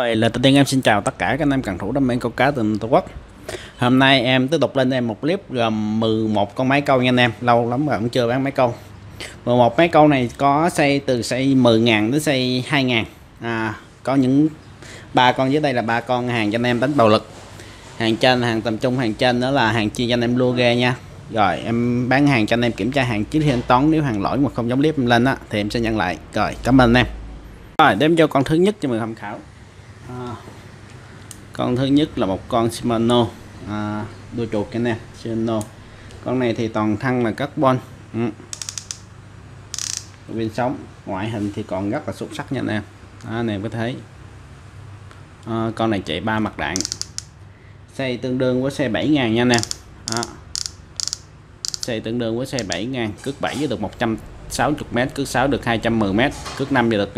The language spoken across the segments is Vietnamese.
Rồi, lời đầu tiên em xin chào tất cả các anh em cần thủ đam mê câu cá từ Tổ quốc. Hôm nay em tiếp tục lên em một clip gồm 11 con máy câu nha anh em. Lâu lắm rồi cũng chưa bán máy câu. 11 máy câu này có xây từ xây 10.000 đến xây 2.000. Có những 3 con dưới đây là 3 con hàng cho anh em đánh bầu lực. Hàng trên, hàng tầm trung, hàng trên đó là hàng chia cho anh em lua ghe nha. Rồi em bán hàng cho anh em kiểm tra hàng trước khi thanh toán, nếu hàng lỗi mà không giống clip em lên á thì em sẽ nhận lại. Rồi, cảm ơn anh em. Rồi, đem cho con thứ nhất cho mình tham khảo. Con thứ nhất là một con Shimano đuôi chuột cái nè, Shimano. Con này thì toàn thân là carbon, viên sống, ngoại hình thì còn rất là xuất sắc nha anh em. Này có thấy con này chạy 3 mặt đạn, xây tương đương với xe 7.000 nha anh em. Xây tương đương với xe 7.000, cước 7 được 160m, cước 6 được 210m, cước 5 được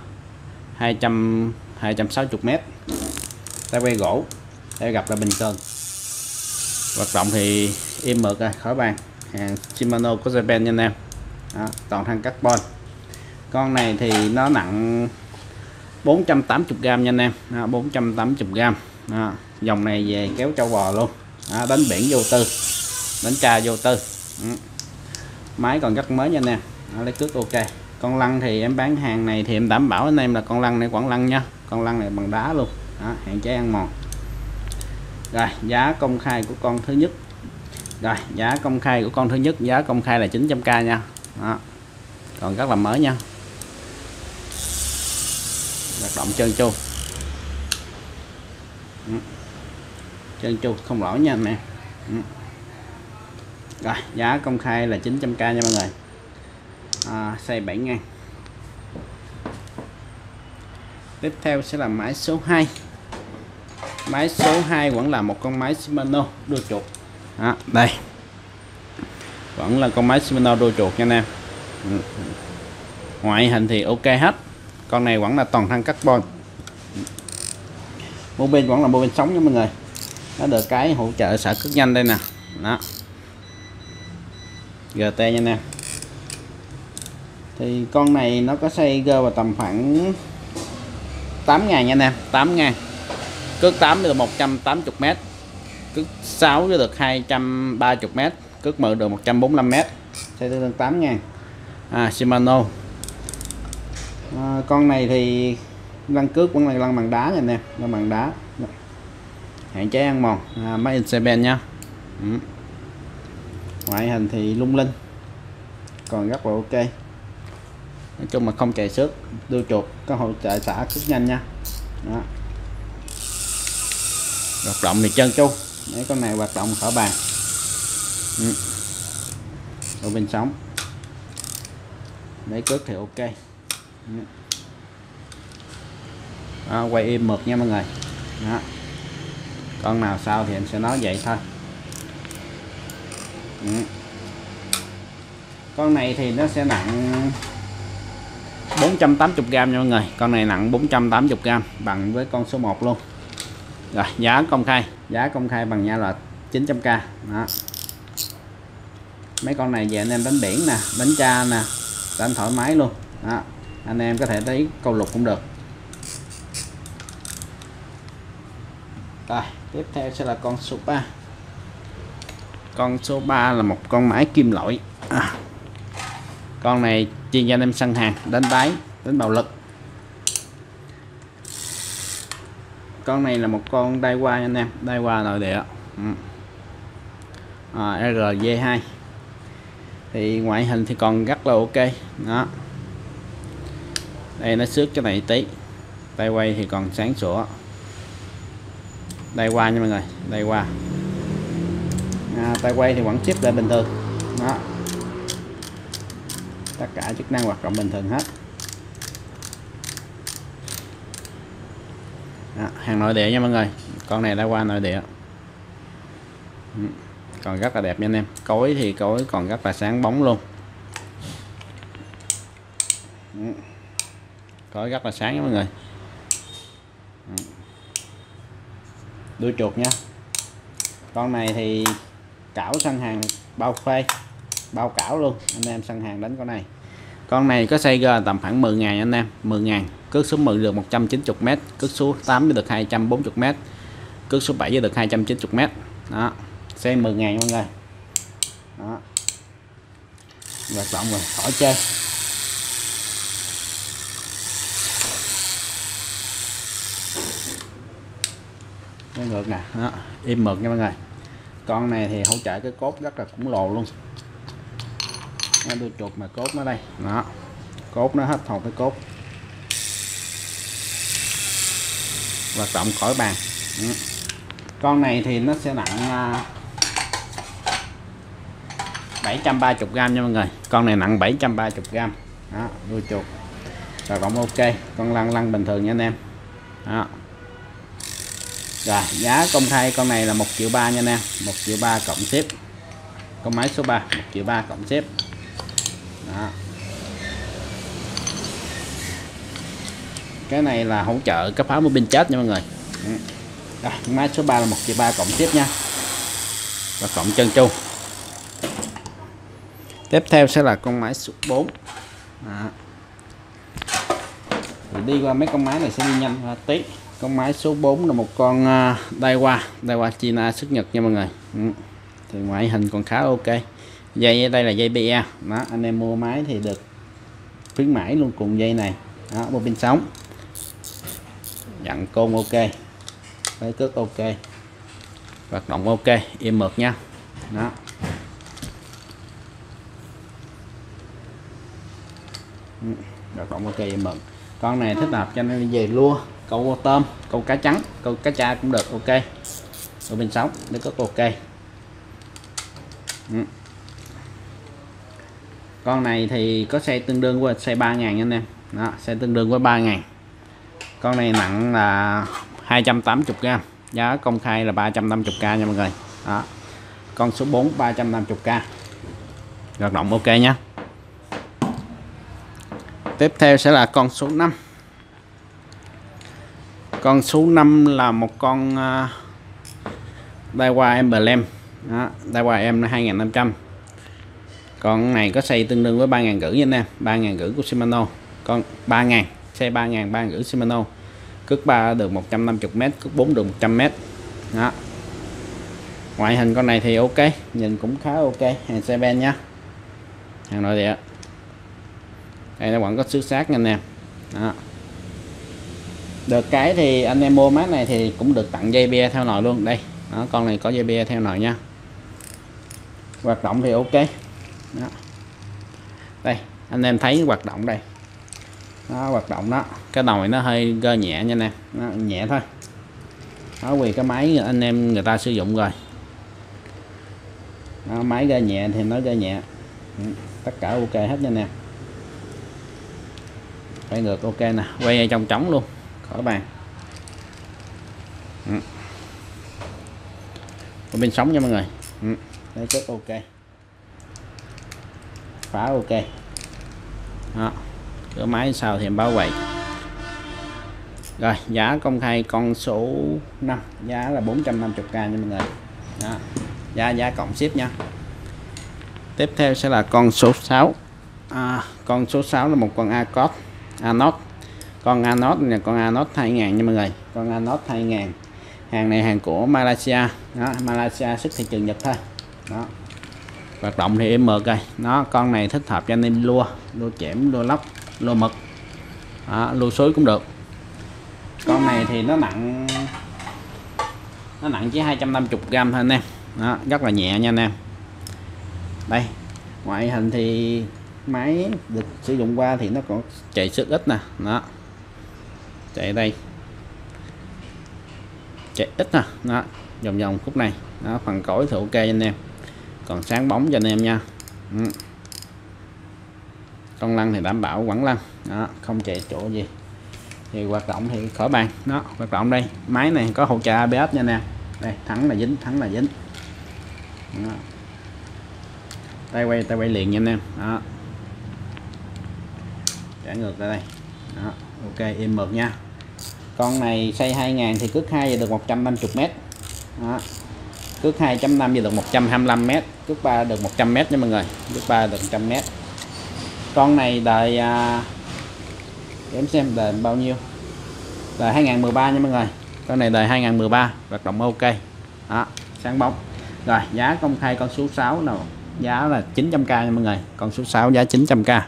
260m. Tay quay gỗ, tay gặp là bình thường. Hoạt động thì im mượt rồi, khỏi bàn. Hàng Shimano của Japan nha anh em. Toàn thân carbon. Con này thì nó nặng 480g nha anh em. 480g. Dòng này về kéo trâu bò luôn. Đánh biển vô tư, đánh tra vô tư. Máy còn rất mới nha anh em. Lấy cước ok. Con lăn thì em bán hàng này thì em đảm bảo anh em là con lăn này quảng lăn nha. Con lăn này bằng đá luôn. Hạn chế ăn mòn. Rồi giá công khai của con thứ nhất. Rồi giá công khai của con thứ nhất, giá công khai là 900k nha. Còn rất là mới nha. Hoạt động trơn tru. Trơn tru không lỗi nha anh em. Rồi giá công khai là 900k nha mọi người. Size 7.000. Tiếp theo sẽ là máy số 2. Máy số 2 vẫn là một con máy Shimano đuôi chuột. Đây vẫn là con máy Shimano đuôi chuột nha anh em. Ngoại hình thì ok hết. Con này vẫn là toàn thân carbon. Mô bin vẫn là mô bin sống nha mọi người. Nó được cái hỗ trợ xả cước nhanh đây nè. Đó, GT nha anh em. Thì con này nó có xây gơ vào tầm khoảng 8.000 nha anh em. 8.000. Cước 8 được 180m, cước 6 được 230m, cước 10 được 145m, xây tương đương 8.000. Shimano. Con này thì lăn cước vẫn là lăn bằng đá nha anh em, lăn bằng đá, hạn chế ăn mòn. Máy in Japan nha. Ngoại hình thì lung linh, còn rất là ok. Nói chung mà không chạy xước, đuôi chuột, có hỗ trợ xả cước nhanh nha. Đó. Hoạt động thì trơn tru, mấy con này hoạt động khỏi bàn. Ở bên sóng, mấy cước thì ok. Quay im mượt nha mọi người. Đó. Con nào sao thì em sẽ nói vậy thôi. Con này thì nó sẽ nặng 480g nha mọi người. Con này nặng 480g, bằng với con số 1 luôn. Rồi giá công khai bằng nhau là 900k. Đó. Mấy con này về anh em đánh biển nè, đánh tra nè, đánh thoải mái luôn. Đó. Anh em có thể thấy câu lục cũng được. Rồi tiếp theo sẽ là con số 3. Con số 3 là một con máy kim loại. Con này chuyên cho anh em săn hàng, đánh đáy, đánh bầu lực. Con này là một con Daiwa nha anh em, Daiwa nội địa. RG2. Thì ngoại hình thì còn rất là ok. Đó. Đây nó xước cái này tí. Tay quay thì còn sáng sủa. Daiwa nha mọi người, Daiwa. Tay quay thì vẫn chip lại bình thường. Đó. Tất cả chức năng hoạt động bình thường hết. Đó, hàng nội địa nha mọi người. Con này đã qua nội địa. Còn rất là đẹp nha anh em. Cối thì cối còn rất là sáng bóng luôn. Cối rất là sáng nha mọi người. Đuôi chuột nha. Con này thì cảo săn hàng bao phê, bao cảo luôn. Anh em săn hàng đánh con này. Con này có size G tầm khoảng 10.000 anh em, 10.000. Cước số 10 được 190m, cước số 8 được 240m, cước số 7 được 290m. Đó, size 10.000 mọi người. Đó. Hoạt động rồi, khỏi chơi. Cái ngược nè, đó, im mượt nha mọi người. Con này thì hỗ trợ cái cốt rất là khổng lồ luôn. Đuôi chuột mà cốt nó đây, đó, cốt nó hết hồn cái cốt. Hoạt động khỏi bàn. Con này thì nó sẽ nặng 730g nha mọi người. Con này nặng 730g. Đó, đuôi chuột. Hoạt động ok, con lăn bình thường nha anh em. Đó. Rồi, giá công khai con này là 1.3 triệu nha anh em, 1.3 triệu cộng ship. Con máy số 3, 1.3 triệu cộng ship. Đó. Cái này là hỗ trợ cái pháo pin chết nha mọi người. Rồi, máy số 3 là 1.3 triệu cộng ship nha. Và cộng chân chu. Tiếp theo sẽ là con máy số 4. Đó. Đi qua mấy con máy này sẽ đi nhanh hơn tí. Con máy số 4 là một con Daiwa China xuất Nhật nha mọi người. Thì ngoại hình còn khá ok. Dây ở đây là dây PE. Đó, anh em mua máy thì được khuyến mãi luôn cùng dây này. Đó, một pin sống. Dặn côn ok. Với cước ok. Hoạt động ok, im mượt nha. Đó. Hoạt động ok, im mượt. Con này thích hợp cho nên về lua, câu tôm, câu cá trắng, câu cá tra cũng được ok. Ở bên sóng nó có ok. Con này thì có size tương đương với size 3.000 nha anh em. Đó, size tương đương với 3.000. Con này nặng là 280g, giá công khai là 350k nha mọi người. Đó. Con số 4 350k. Hoạt động ok nhé. Tiếp theo sẽ là con số 5. Con số 5 là một con Daiwa Emblem. Đó, Daiwa Em 2500. Con này có size tương đương với 3.500 nha anh em, 3.500 của Shimano. Con 3.000, size 3.000, 3.500 Shimano. Cước 3 được 150m, cước 4 được 100m. Đó. Ngoại hình con này thì ok, nhìn cũng khá ok, hàng xe ben nhá. Hàng nội địa. Đây nó vẫn có xước sát nha anh em. Đó. Được cái thì anh em mua máy này thì cũng được tặng dây be theo nồi luôn. Đây, đó, con này có dây be theo nồi nha. Hoạt động thì ok. Đó. Đây, anh em thấy hoạt động đây. Đó, hoạt động đó. Cái nồi nó hơi gơ nhẹ nha nè, nhẹ thôi. Đó, vì cái máy anh em người ta sử dụng rồi. Đó, máy gơ nhẹ thì nó gơ nhẹ. Tất cả ok hết nha nè. Quay ngược ok nè, quay trong trống luôn, khỏi bàn. Bên sống nha mọi người. Đấy, rất ok. Phá ok. Đó. Cửa máy sau thì em báo quầy. Rồi, giá công khai con số 5, giá là 450k nha mọi người. Đó. Giá cộng ship nha. Tiếp theo sẽ là con số 6. Con số 6 là một con Anot. Con Anot là con Anot 2000 nha mọi người. Con Anot 2000. Hàng này hàng của Malaysia. Đó, Malaysia xuất thị trường Nhật thôi. Đó. Hoạt động thì em mượt rồi. Nó con này thích hợp cho anh em lua chẻm, lua lóc, lua mực. Đó, lua suối cũng được. Con này thì nó nặng chỉ 250g thôi anh em. Đó, rất là nhẹ nha anh em. Đây, ngoại hình thì máy được sử dụng qua thì nó còn chạy sức ít nè. Đó, chạy đây chạy ít nè. Đó, vòng khúc này. Đó, phần cối thì ok anh em, còn sáng bóng cho anh em nha. Con lăn thì đảm bảo quẳng lăn. Đó, không chạy chỗ gì. Thì hoạt động thì khỏi bàn. Đó, hoạt động đây. Máy này có hỗ trợ ABS nha nè. Đây, thắng là dính. Đó. Tay quay liền nha anh em. Đó. Trả ngược ra đây. Đó, ok, im mượt nha. Con này size 2000 thì cước 2 được 150m. Đó. Cước 2.5 giờ được 125m, cước 3 được 100m nha mọi người. Cước 3 được 100m. Con này đời để em xem đời bao nhiêu, đời 2013 nha mọi người. Con này đời 2013, hoạt động ok đó, sáng bóng. Rồi giá công khai con số 6 nào, giá là 900k nha mọi người, con số 6 giá 900k.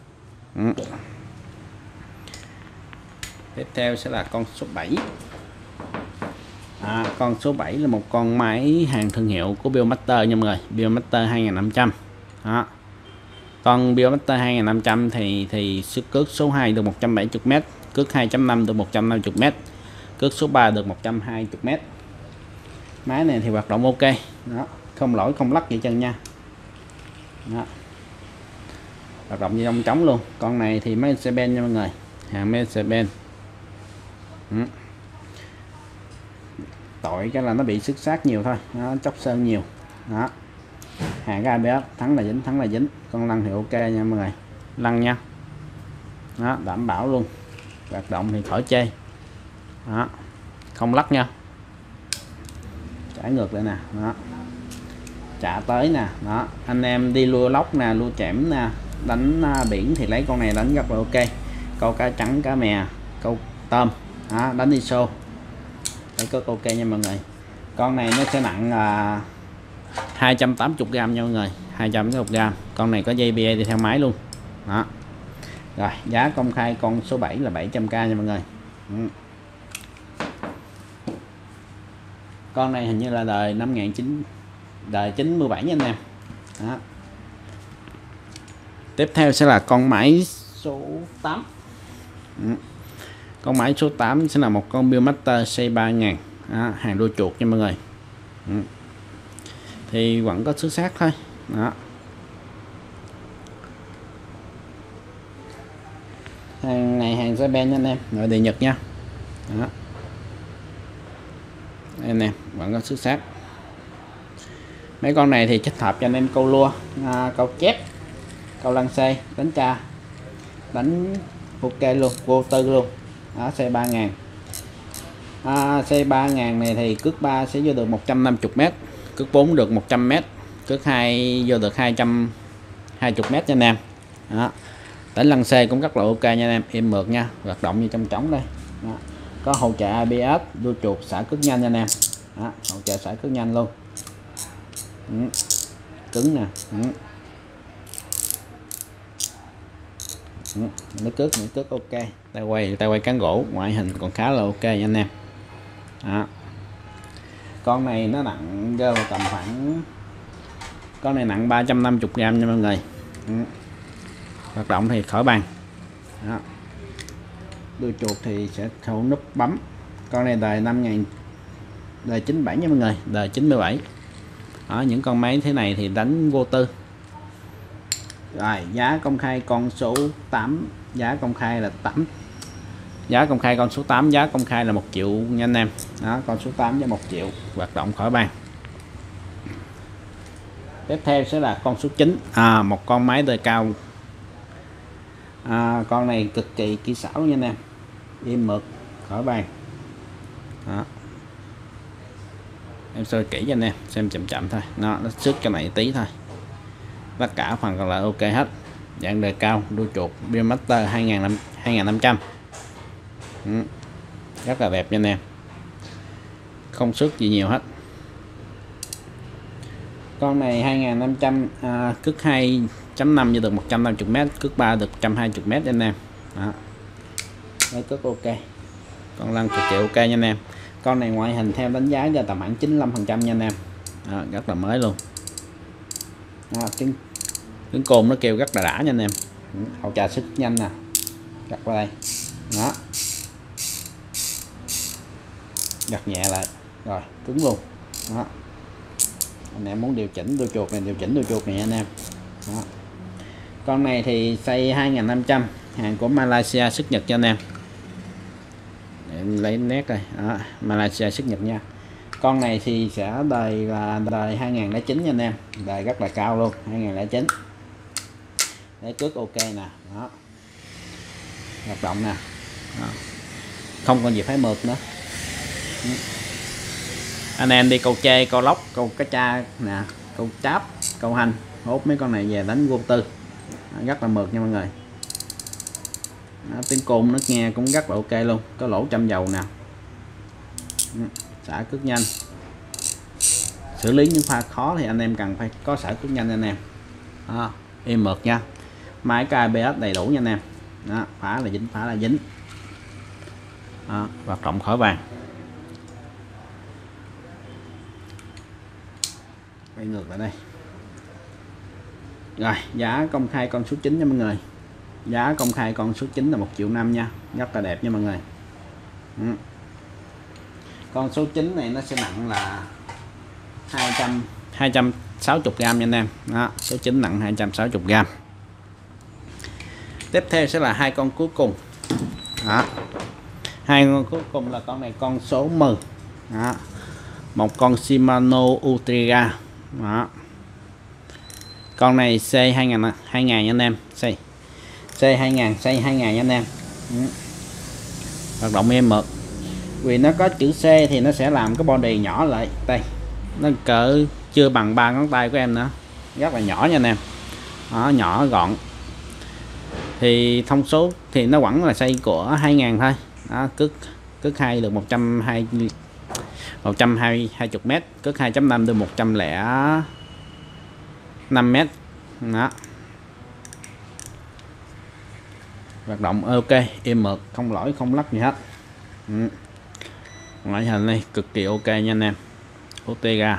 Tiếp theo sẽ là con số 7. Con số 7 là một con máy hàng thương hiệu của Biomaster nha mọi người, Biomaster 2500 đó. Con Biomaster 2500 thì sức cước số 2 được 170m, cước 2.5 được 150m, cước số 3 được 120m. Máy này thì hoạt động ok đó, không lỗi không lắc gì chân nha đó. Hoạt động như trong trống luôn. Con này thì Mercedes-Benz nha mọi người, hàng Mercedes-Benz. Tội cái là nó bị xước sát nhiều thôi, nó chóc sơn nhiều đó. Hàng cái ABS thắng là dính, thắng là dính. Con lăn thì ok nha mọi người, lăn nha đó, đảm bảo luôn. Hoạt động thì khỏi chê đó, không lắc nha. Trải ngược lại nè đó, trả tới nè đó. Anh em đi lua lóc nè, lua chẻm nè, đánh biển thì lấy con này đánh rất là ok. Câu cá trắng, cá mè, câu tôm đó, đánh đi xô đấy, có ok nha mọi người. Con này nó sẽ nặng 280g nha mọi người, 280g. Con này có dây BA đi theo máy luôn đó. Rồi giá công khai con số 7 là 700k nha mọi người. Con này hình như là đời năm 1900, đời 97 nha anh em đó. Tiếp theo sẽ là con máy số 8. Con máy số 8 sẽ là một con Biomaster C3000 đó, hàng đua chuột nha mọi người. Thì vẫn có xước sát thôi đó. Hàng này hàng Japan nha anh em, nội địa Nhật nha đó. Đây anh em, vẫn có xước sát. Mấy con này thì thích hợp cho anh em câu lua, câu chép, câu lăng xê, đánh tra, đánh ok luôn, vô tư luôn đó. C3000 C3000 này thì cước 3 sẽ vô được 150m, cước 4 được 100m, cước 2 vô được 220m cho anh em đó. Đánh lăng xê cũng rất là ok nha anh em, im mượt nha, hoạt động như trong trống đây đó. Có hỗ trợ ABS, đua chuột, xả cước nhanh nha anh em đó, hỗ trợ xả cước nhanh luôn. Cứng nè. Mấy cước ok. Tay quay cán gỗ, ngoại hình còn khá là ok nha anh em đó. Con này nó nặng rơi vào tầm khoảng, con này nặng 350g nha mọi người. Hoạt động thì khỏi bàn đó. Đuôi chuột thì sẽ thâu nút bấm. Con này đời 5000, đời 97 nha mọi người, đời 97 đó. Những con máy thế này thì đánh vô tư. Rồi giá công khai con số 8, giá công khai là 8, giá công khai con số 8 giá công khai là 1 triệu nha anh em đó. Con số 8 giá 1 triệu, hoạt động khỏi bàn. Tiếp theo sẽ là con số 9, một con máy đời cao. Con này cực kỳ kỹ xảo nha anh em, im mượt khỏi bàn đó. Em soi kỹ cho anh em xem chậm chậm thôi, nó xước cái này tí thôi, tất cả phần còn lại ok hết. Dạng đời cao, đuôi chuột, Biomaster 2500 rất là đẹp nha anh em, không xước gì nhiều hết. Con này 2500, cước 2.5 như được 150m, cước 3 được 120m anh em đó. Đấy, cước ok, con lăn cực kỳ ok nha anh em. Con này ngoại hình theo đánh giá ra tầm khoảng 95% nha anh em đó, rất là mới luôn đó. Tiếng cồn nó kêu rất là đã nha anh em. Hậu trà sức nhanh nè, gặt vào đây đó, gặt nhẹ lại rồi cứng luôn đó. Anh em muốn điều chỉnh đuôi chuột này, điều chỉnh đuôi chuột này anh em đó. Con này thì xây 2500, hàng của Malaysia xuất Nhật cho anh em. Để em lấy nét rồi đó, Malaysia xuất Nhật nha. Con này thì sẽ đời là đời 2009 nha anh em, đời rất là cao luôn, 2009. Để cước ok nè đó, hoạt động nè đó. Không còn gì phải mượt nữa. Anh em đi câu chê, câu lóc, câu cá cha nè, câu cháp, câu hành, hốt mấy con này về đánh vô tư rất là mượt nha mọi người. Đó, tiếng côn nó nghe cũng rất là ok luôn, có lỗ châm dầu nè. Xả cước nhanh. Xử lý những pha khó thì anh em cần phải có xả cước nhanh anh em. Đó, êm mượt nha. Máy có ABS đầy đủ nha anh em. Đó, phá là dính, phá là dính. Đó, hoạt động khỏi vàng. Quay ngược lại đây. Rồi, giá công khai con số 9 nha mọi người. Giá công khai con số 9 là 1,5 triệu nha, rất là đẹp nha mọi người. Con số 9 này nó sẽ nặng là 260g nha anh em. Đó, số 9 nặng 260g. Tiếp theo sẽ là hai con cuối cùng. Đó. Hai con cuối cùng là con này con số 10. Đó. Một con Shimano Ultegra. Đó. Con này C2000 nha anh em. C2000 nha anh em. Hoạt động êm mượt. Vì nó có chữ C thì nó sẽ làm cái body nhỏ lại. Đây, nó cỡ chưa bằng 3 ngón tay của em nữa, rất là nhỏ nha anh em. Đó, nhỏ gọn. Thì thông số thì nó vẫn là size của 2000 thôi. Đó, cước 2 được 120 m, cước 2.5 được 105 m. Đó. Hoạt động ok, êm mượt, không lỗi không lắc gì hết. Ngoại hình này cực kỳ ok nha anh em. Ultegra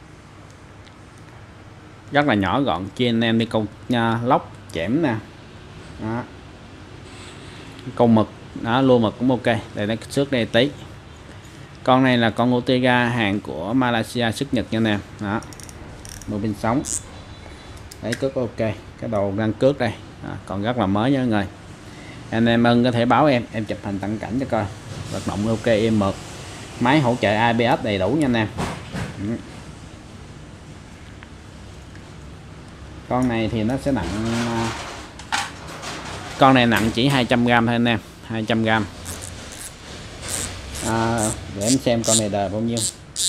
rất là nhỏ gọn, chia anh em đi câu lóc chẻm nè. Đó. Câu mực đó, lua mực cũng ok. Đây nó xước đây tí. Con này là con Ultegra hàng của Malaysia xuất Nhật nha anh em. Đó, mô pin sống đấy, cước ok, cái đầu răng cước đây. Đó, còn rất là mới nha mọi người. Anh em ưng có thể báo em chụp hình tận cảnh cho coi. Hoạt động ok, êm mượt. Máy hỗ trợ ABS đầy đủ nha anh em. Con này thì nó sẽ nặng, con này nặng chỉ 200g thôi anh em, 200g. Để em xem con này đời bao nhiêu.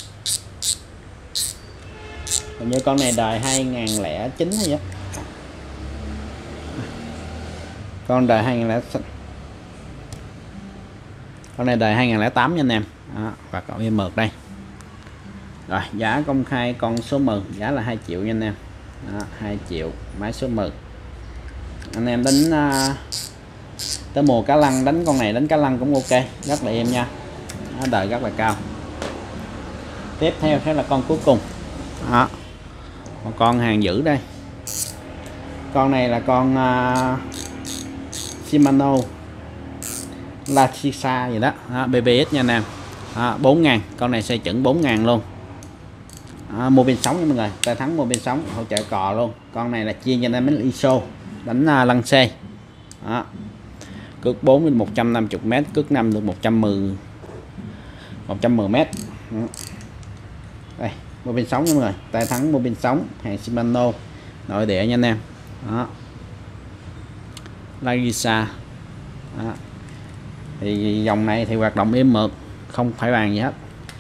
Hình như con này đời 2009 hay vậy. Con đời 2009. Con này đời 2008 nha anh em. Đó, và cậu em mượt đây. Rồi, giá công khai con số 10 giá là 2 triệu nha anh em. Đó, 2 triệu máy số 10. Anh em đánh tới mùa cá lăng, đánh con này, đánh cá lăng cũng ok, rất là êm nha. Đó, đời rất là cao. Tiếp theo sẽ là con cuối cùng. Đó, một con hàng dữ đây. Con này là con Shimano Latisa gì đó, BBS nha anh em. 4.000, con này xây chuẩn 4.000 luôn. Mua pin sống nha mọi người, tay thắng mua pin sống, hỗ trợ cò luôn. Con này là chia cho anh em đánh ISO, đánh lăng xe. Đó. Cước 4 đến 150 m, cước 5 được 110 m. Đây, mua pin sống nha mọi người, tay thắng mua pin sống, hàng Shimano nội địa nha anh em. Đó. Latisa. Đó. Thì dòng này thì hoạt động êm mượt, không phải bàn gì hết.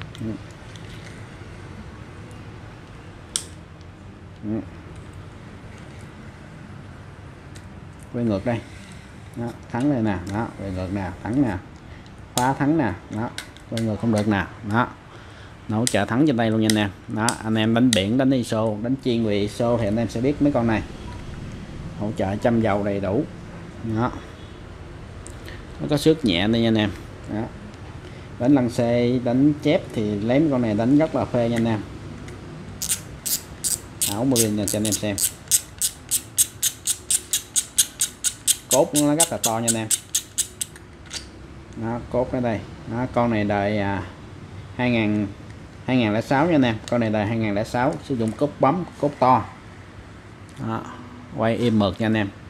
Quay ngược đây. Đó, thắng đây nè, đó, quay ngược nè, thắng nè, khóa thắng nè, đó, quay ngược không được nè, đó, nó hỗ trợ thắng trên đây luôn nha anh em. Đó, anh em đánh biển, đánh ISO, đánh chuyên về ISO thì anh em sẽ biết mấy con này hỗ trợ châm dầu đầy đủ. Đó, nó có xước nhẹ đây nha anh em. Đó, đánh lăng xe, đánh chép thì lấy mấy con này đánh rất là phê nha anh em. Áo mưa cho anh em xem, cốt nó rất là to nha anh em. Đó, cốt ở đây. Đó, con này đời 2006 nha anh em. Con này đời 2006, sử dụng cốt bấm, cốt to. Đó, quay im mượt nha anh em.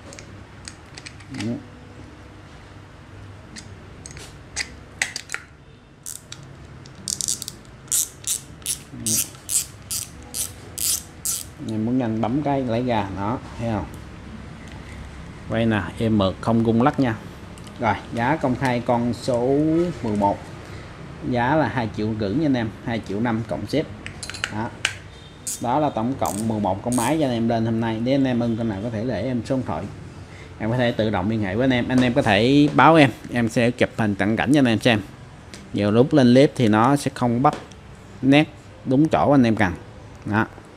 Em muốn nhanh bấm cái lấy ra, đó, thấy không? Quay nè, em mượt không rung lắc nha. Rồi, giá công khai con số 11 giá là 2,5 triệu nha anh em, 2,5 triệu cộng xếp. Đó. Đó là tổng cộng 11 con máy cho anh em lên hôm nay. Nếu anh em ưng con nào có thể để em số điện thoại, em có thể tự động liên hệ với anh em có thể báo em sẽ chụp hình cận cảnh cho anh em xem. Nhiều lúc lên clip thì nó sẽ không bắt nét đúng chỗ anh em cần đó.